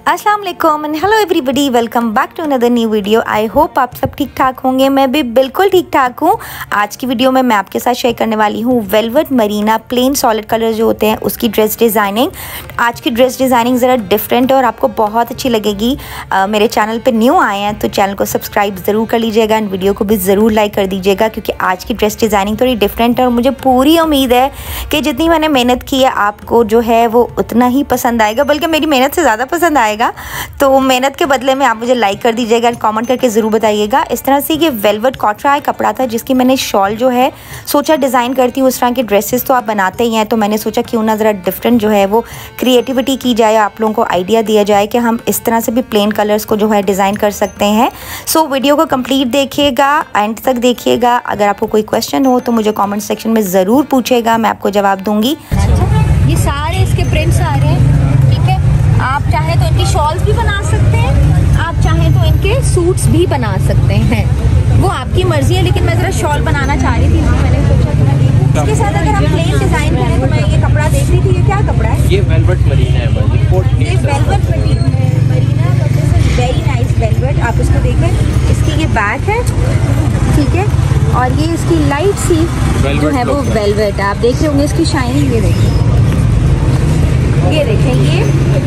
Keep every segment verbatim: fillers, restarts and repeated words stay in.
अस्सलाम वालेकुम and hello everybody, welcome back to another new video. I hope आप सब ठीक ठाक होंगे। मैं भी बिल्कुल ठीक ठाक हूँ। आज की वीडियो में मैं आपके साथ शेयर करने वाली हूँ velvet marina plain solid colour जो होते हैं उसकी ड्रेस डिज़ाइनिंग। आज की ड्रेस डिज़ाइनिंग ज़रा डिफरेंट है और आपको बहुत अच्छी लगेगी। आ, मेरे चैनल पर न्यू आए हैं तो चैनल को सब्सक्राइब ज़रूर कर लीजिएगा एंड वीडियो को भी ज़रूर लाइक कर दीजिएगा, क्योंकि आज की ड्रेस डिज़ाइनिंग थोड़ी डिफरेंट है और मुझे पूरी उम्मीद है कि जितनी मैंने मेहनत की है आपको जो है वो उतना ही पसंद आएगा, बल्कि मेरी मेहनत से ज़्यादा पसंद आएगा। तो मेहनत के बदले में आप मुझे लाइक कर दीजिएगा एंड कमेंट करके ज़रूर बताइएगा। इस तरह से ये वेलवेट कॉटराय कपड़ा था जिसकी मैंने शॉल जो है सोचा डिज़ाइन करती हूँ। उस तरह के ड्रेसेस तो आप बनाते ही हैं, तो मैंने सोचा क्यों ना ज़रा डिफरेंट जो है वो क्रिएटिविटी की जाए, आप लोगों को आइडिया दिया जाए कि हम इस तरह से भी प्लेन कलर्स को जो है डिज़ाइन कर सकते हैं। सो वीडियो को कंप्लीट देखिएगा, एंड तक देखिएगा। अगर आपको कोई क्वेश्चन हो तो मुझे कमेंट सेक्शन में ज़रूर पूछेगा, मैं आपको जवाब दूँगी। ये सारे इसके प्रिंट्स आ रहे हैं, ठीक है। आप चाहे तो इनकी शॉल्स भी बना सकते हैं, आप चाहे तो इनके सूट्स भी बना सकते हैं, वो आपकी मर्जी है। लेकिन मैं ज़रा शॉल बनाना चाह रही थी, मैंने सोचा कि मैं देखूं। इसके साथ अगर हम प्लेन डिज़ाइन करें तो मैं ये कपड़ा देख रही थी। ये क्या कपड़ा है? ये वेलवेट मरीना है। ये velvet marina, but this is very nice velvet. आप इसको देखें, इसकी ये बैक है, ठीक है, और ये इसकी लाइट सी जो है वो वेलवेट है। आप देख रहे होंगे इसकी शाइनिंग, ये देखें, ये देखें। ये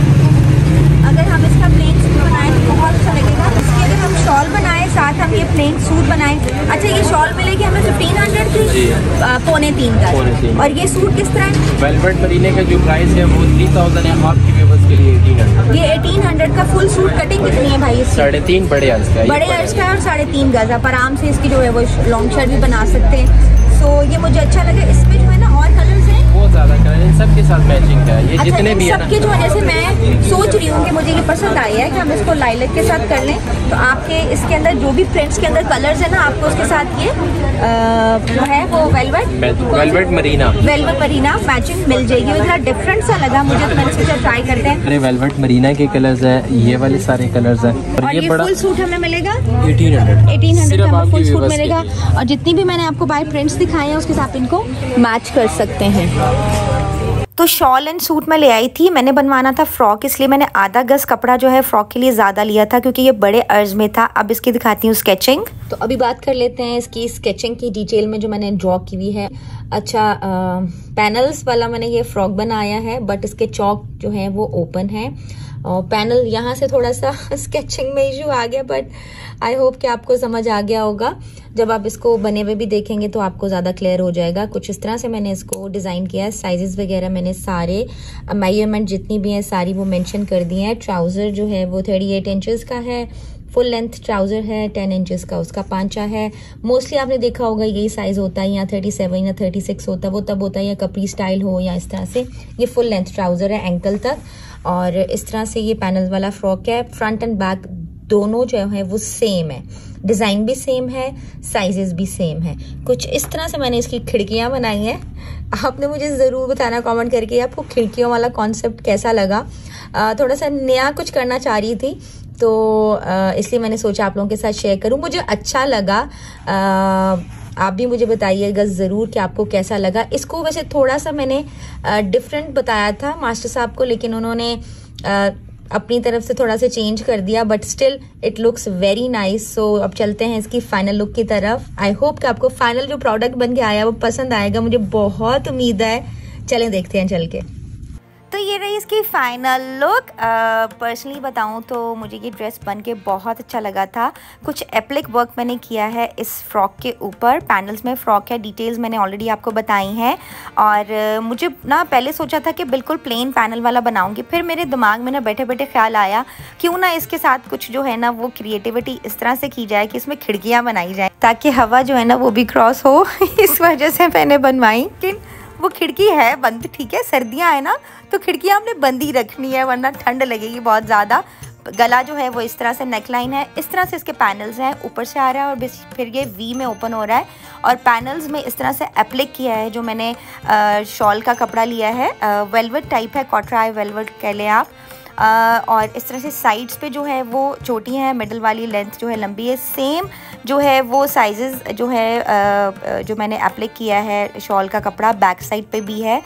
अगर हम इसका प्लेन सूट बनाएं तो बहुत अच्छा लगेगा। इसकी अगर हम शॉल बनाएं, साथ हम ये प्लेन सूट बनाएं। अच्छा, ये शॉल मिलेगी हमें फिफ्टीन हंड्रेड की, पौने तीन का। और ये सूट किस तरह है? वेलवेट मरीने का जो प्राइस है वो थ्री थाउजेंड है, आपकी व्यूअर्स के लिए एटीन हंड्रेड। ये एटीन हंड्रेड का फुल सूट। कटिंग कितनी है भाई इसकी? साढ़े तीन बड़े अर्ज का, बड़े अर्ज का है और साढ़े तीन गज। आप आराम से इसकी जो है वो लॉन्ग शर्ट भी बना सकते हैं। सो ये मुझे अच्छा लगा। इसमें जो है ना और कलर्स हैं, बहुत ज़्यादा कलर, इन सब के साथ मैचिंग का है। ये अच्छा, जितने भी सबके जो है, जैसे मैं सोच रही हूँ कि मुझे ये पसंद आई है कि हम इसको लाइलैक के साथ कर लें, तो आपके इसके अंदर जो भी प्रिंट्स के अंदर कलर्स है ना, आपको उसके साथ ये आ, जो है वो velvet velvet marina velvet marina matching मिल जाएगी। वो थोड़ा डिफरेंट सा लगा मुझे, तो मैंने सोचा ट्राई करते हैं। अरे वेलवेट मरीना के कलर्स है, ये वाले सारे कलर्स हैं। और, और ये, ये बड़ा फुल सूट हमें मिलेगा एटीन हंड्रेड एटीन हंड्रेड का फुल सूट मिलेगा। और जितनी भी मैंने आपको बाय प्रिंट्स दिखाए हैं उसके साथ इनको मैच कर सकते हैं। तो शॉल एंड सूट मैं ले आई थी। मैंने बनवाना था फ्रॉक, इसलिए मैंने आधा गज कपड़ा जो है फ्रॉक के लिए ज़्यादा लिया था, क्योंकि ये बड़े अर्ज में था। अब इसकी दिखाती हूँ स्केचिंग। तो अभी बात कर लेते हैं इसकी स्केचिंग की डिटेल में जो मैंने ड्रॉ की हुई है। अच्छा, आ, पैनल्स वाला मैंने ये फ्रॉक बनाया है, बट इसके चौक जो है वो ओपन है और पैनल यहाँ से थोड़ा सा स्केचिंग में इशू आ गया, बट आई होप कि आपको समझ आ गया होगा। जब आप इसको बने हुए भी देखेंगे तो आपको ज़्यादा क्लियर हो जाएगा। कुछ इस तरह से मैंने इसको डिज़ाइन किया है। साइजेस वगैरह मैंने सारे मेजरमेंट जितनी भी हैं सारी वो मेंशन कर दी हैं। ट्राउज़र जो है वो थर्टी एट इंचज़ का है, फुल लेंथ ट्राउज़र है, टेन इंचज़ का उसका पांचा है। मोस्टली आपने देखा होगा यही साइज़ होता है, या थर्टी सेवन या थर्टी सिक्स होता है, वो तब होता है या कपरी स्टाइल हो या इस तरह से। ये फुल लेंथ ट्राउज़र है एंकल तक, और इस तरह से ये पैनल वाला फ्रॉक है। फ्रंट एंड बैक दोनों जो है वो सेम है, डिज़ाइन भी सेम है, साइजेस भी सेम है। कुछ इस तरह से मैंने इसकी खिड़कियां बनाई हैं। आपने मुझे ज़रूर बताना कमेंट करके आपको खिड़कियों वाला कॉन्सेप्ट कैसा लगा। आ, थोड़ा सा नया कुछ करना चाह रही थी, तो इसलिए मैंने सोचा आप लोगों के साथ शेयर करूं। मुझे अच्छा लगा, आ, आप भी मुझे बताइएगा ज़रूर कि आपको कैसा लगा। इसको वैसे थोड़ा सा मैंने डिफरेंट बताया था मास्टर साहब को, लेकिन उन्होंने आ, अपनी तरफ से थोड़ा सा चेंज कर दिया, but still it looks very nice. So अब चलते हैं इसकी फाइनल लुक की तरफ। आई होप कि आपको फाइनल जो प्रोडक्ट बन के आया वो पसंद आएगा, मुझे बहुत उम्मीद है। चलें देखते हैं चल के। तो ये रही इसकी फ़ाइनल लुक। पर्सनली बताऊँ तो मुझे ये ड्रेस बन के बहुत अच्छा लगा था। कुछ एप्लिक वर्क मैंने किया है इस फ्रॉक के ऊपर। पैनल्स में फ्रॉक है, डिटेल्स मैंने ऑलरेडी आपको बताई हैं। और uh, मुझे ना पहले सोचा था कि बिल्कुल प्लेन पैनल वाला बनाऊंगी, फिर मेरे दिमाग में ना बैठे बैठे ख्याल आया क्यों ना इसके साथ कुछ जो है ना वो क्रिएटिविटी इस तरह से की जाए कि इसमें खिड़कियाँ बनाई जाए ताकि हवा जो है ना वो भी क्रॉस हो। इस वजह से मैंने बनवाई। लेकिन वो खिड़की है बंद, ठीक है, सर्दियाँ है ना तो खिड़कियाँ हमने बंद ही रखनी है, वरना ठंड लगेगी बहुत ज़्यादा। गला जो है वो इस तरह से नेकलाइन है, इस तरह से इसके पैनल्स हैं, ऊपर से आ रहा है और फिर ये वी में ओपन हो रहा है। और पैनल्स में इस तरह से एप्लिक किया है जो मैंने आ, शॉल का कपड़ा लिया है, वेलवेट टाइप है, कॉटराय वेलवेट कह लें आप। और इस तरह से साइड्स पे जो है वो छोटी हैं, मिडल वाली लेंथ जो है लंबी है। सेम जो है वो साइजेस जो है जो मैंने एप्लिक किया है शॉल का कपड़ा बैक साइड पे भी है।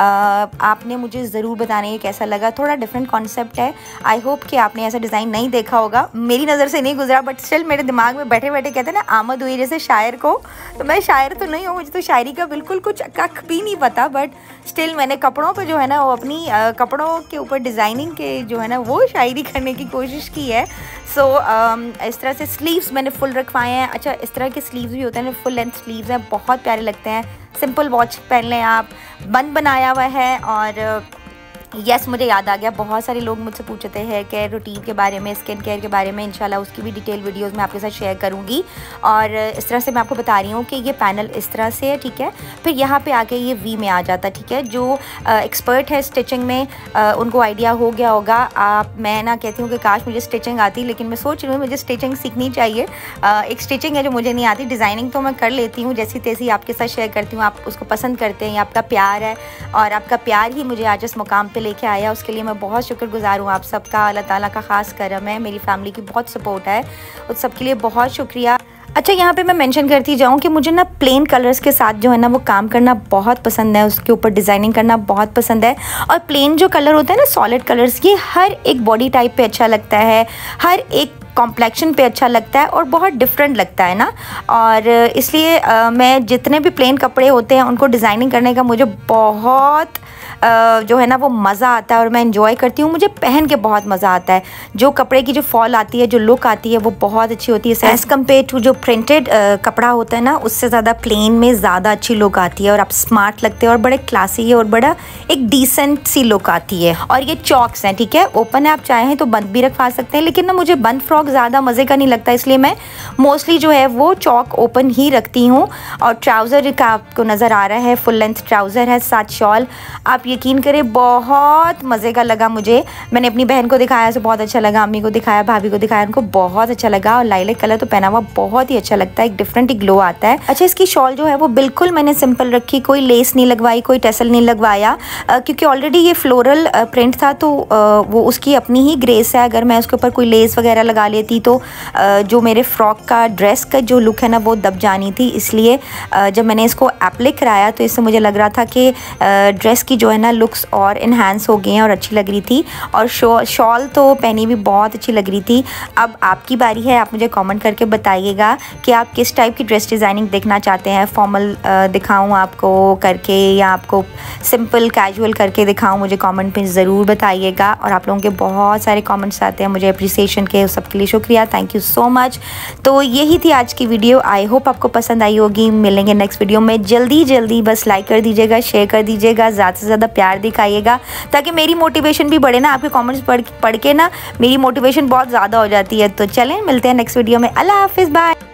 आपने मुझे ज़रूर बताना है कैसा लगा, थोड़ा डिफरेंट कॉन्सेप्ट है। आई होप कि आपने ऐसा डिज़ाइन नहीं देखा होगा, मेरी नज़र से नहीं गुजरा, बट स्टिल मेरे दिमाग में बैठे बैठे कहते हैं ना आमद हुई जैसे शायर को। तो मैं शायर तो नहीं हूँ, मुझे तो शायरी का बिल्कुल कुछ कख भी नहीं पता, बट स्टिल मैंने कपड़ों पे जो है ना वो अपनी आ, कपड़ों के ऊपर डिज़ाइनिंग के जो है ना वो शायरी करने की कोशिश की है। सो so, इस तरह से स्लीव्स मैंने फुल रखवाए हैं। अच्छा, इस तरह के स्लीव्स भी होते हैं, फुल लेंथ स्लीव्स हैं, बहुत प्यारे लगते हैं। सिंपल वॉच पहन लें आप, बन बनाया हुआ है। और यस yes, मुझे याद आ गया, बहुत सारे लोग मुझसे पूछते हैं हेयर केयर रूटीन के बारे में, स्किन केयर के बारे में। इंशाल्लाह उसकी भी डिटेल वीडियोस मैं आपके साथ शेयर करूंगी। और इस तरह से मैं आपको बता रही हूँ कि ये पैनल इस तरह से है, ठीक है। फिर यहाँ पे आके ये वी में आ जाता है, ठीक है। जो एक्सपर्ट है स्टिचिंग में आ, उनको आइडिया हो गया होगा। आप मैं ना कहती हूँ कि काश मुझे स्टिचिंग आती, लेकिन मैं सोच रही हूँ मुझे स्टिचिंग सीखनी चाहिए। आ, एक स्टिचिंग है जो मुझे नहीं आती, डिज़ाइनिंग तो मैं कर लेती हूँ, जैसी तैसी आपके साथ शेयर करती हूँ। आप उसको पसंद करते हैं, ये आपका प्यार है, और आपका प्यार ही मुझे आज इस मुकाम पर लेके आया। उसके लिए मैं बहुत शुक्रगुजार हूँ आप सबका। अल्लाह ताला का ख़ास करम है, मेरी फैमिली की बहुत सपोर्ट है, उस सब के लिए बहुत शुक्रिया। अच्छा, यहाँ पे मैं मेंशन करती जाऊँ कि मुझे ना प्लेन कलर्स के साथ जो है ना वो काम करना बहुत पसंद है, उसके ऊपर डिज़ाइनिंग करना बहुत पसंद है। और प्लेन जो कलर होता है ना, सॉलिड कलर्स, ये हर एक बॉडी टाइप पे अच्छा लगता है, हर एक कॉम्प्लेक्शन पे अच्छा लगता है और बहुत डिफरेंट लगता है ना। और इसलिए आ, मैं जितने भी प्लेन कपड़े होते हैं उनको डिज़ाइनिंग करने का मुझे बहुत आ, जो है ना वो मज़ा आता है, और मैं इंजॉय करती हूँ, मुझे पहन के बहुत मज़ा आता है। जो कपड़े की जो फॉल आती है, जो लुक आती है, वो बहुत अच्छी होती है। एज़ कम्पेयर टू जो प्रिंटेड कपड़ा होता है ना, उससे ज़्यादा प्लेन में ज़्यादा अच्छी लुक आती है, और आप स्मार्ट लगते हैं, और बड़े क्लासी है, और बड़ा एक डिसेंट सी लुक आती है। और ये चॉक्स हैं, ठीक है, ओपन है, आप चाहें तो बंद भी रखवा सकते हैं, लेकिन ना मुझे बंद फ्रॉक ज़्यादा मज़े का नहीं लगता, इसलिए मैं मोस्टली जो है वो चॉक ओपन ही रखती हूँ। और ट्राउज़र का आपको नज़र आ रहा है, फुल लेंथ ट्राउज़र है, साथ शॉल। आप यकीन करें बहुत मज़े का लगा मुझे। मैंने अपनी बहन को दिखाया तो बहुत अच्छा लगा, अम्मी को दिखाया, भाभी को दिखाया, उनको बहुत अच्छा लगा। और लाइलेक कलर तो पहना हुआ बहुत ही अच्छा लगता है, एक डिफरेंट ही ग्लो आता है। अच्छा, इसकी शॉल जो है वो बिल्कुल मैंने सिंपल रखी, कोई लेस नहीं लगवाई, कोई टेसल नहीं लगवाया, क्योंकि ऑलरेडी ये फ्लोरल प्रिंट था, तो वो उसकी अपनी ही ग्रेस है। अगर मैं उसके ऊपर कोई लेस वगैरह लगा लेती तो जो मेरे फ्रॉक का ड्रेस का जो लुक है ना वो दब जानी थी। इसलिए जब मैंने इसको एप्लिक कराया तो इससे मुझे लग रहा था कि ड्रेस की जो है ना लुक्स और इन्हांस हो गए हैं और अच्छी लग रही थी। और शॉल तो पहनी भी बहुत अच्छी लग रही थी। अब आपकी बारी है, आप मुझे कमेंट करके बताइएगा कि आप किस टाइप की ड्रेस डिज़ाइनिंग देखना चाहते हैं। फॉर्मल दिखाऊं आपको करके, या आपको सिंपल कैजुअल करके दिखाऊं, मुझे कमेंट में ज़रूर बताइएगा। और आप लोगों के बहुत सारे कमेंट्स आते हैं मुझे अप्रिसिएशन के, उस सबके लिए शुक्रिया, थैंक यू सो मच। तो यही थी आज की वीडियो, आई होप आपको पसंद आई होगी। मिलेंगे नेक्स्ट वीडियो में जल्दी जल्दी। बस लाइक कर दीजिएगा, शेयर कर दीजिएगा, ज़्यादा से ज़्यादा प्यार दिखाइएगा, ताकि मेरी मोटिवेशन भी बढ़े ना। आपके कमेंट्स पढ़ पढ़ के ना मेरी मोटिवेशन बहुत ज़्यादा हो जाती है। तो चलें, मिलते हैं नेक्स्ट वीडियो में। अल्लाह हाफिज़, बाय।